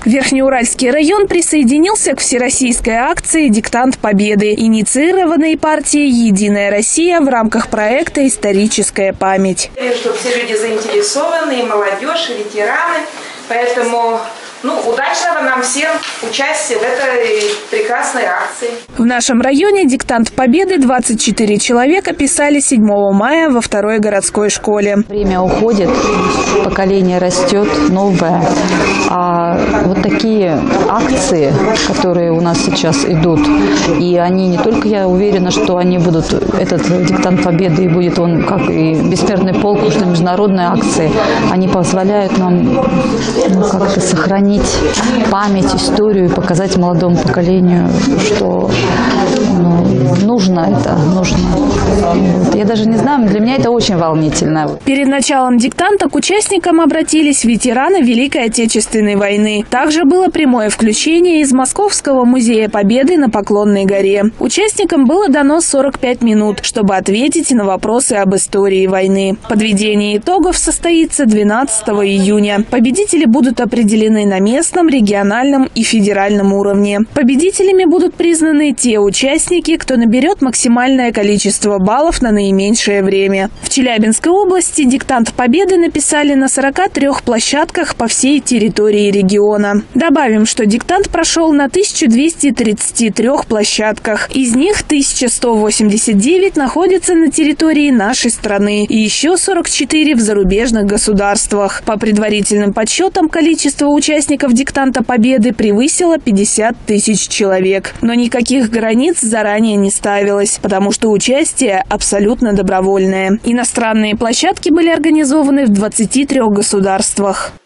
Верхнеуральский район присоединился к всероссийской акции «Диктант Победы», инициированной партией «Единая Россия» в рамках проекта «Историческая память». Что все люди заинтересованы, и молодежь, и ветераны, поэтому удачного нам всем участия в этой прекрасной акции. В нашем районе «Диктант Победы» 24 человека писали 7 мая во 2-й городской школе. Время уходит, поколение растет, новое. А вот такие акции, которые у нас сейчас идут, и они не только, я уверена, что они будут, этот «Диктант Победы», и будет он, как и «Бессмертный полк», что международные акции, они позволяют нам как-то сохранить память, историю, показать молодому поколению, что нужно это, нужно. Я даже не знаю, для меня это очень волнительно. Перед началом диктанта к участникам обратились ветераны Великой Отечественной войны. Также было прямое включение из Московского музея Победы на Поклонной горе. Участникам было дано 45 минут, чтобы ответить на вопросы об истории войны. Подведение итогов состоится 12 июня. Победители будут определены на местном, региональном и федеральном уровне. Победителями будут признаны те участники, кто наберет максимальное количество баллов на наименьшее время. В Челябинской области «Диктант Победы» написали на 43 площадках по всей территории региона. Добавим, что диктант прошел на 1233 площадках. Из них 1189 находятся на территории нашей страны и еще 44 в зарубежных государствах. По предварительным подсчетам, количество участников «Диктанта Победы» превысило 50 тысяч человек. Но никаких границ заранее не ставилось, потому что участие абсолютно добровольное. Иностранные площадки были организованы в 23 государствах.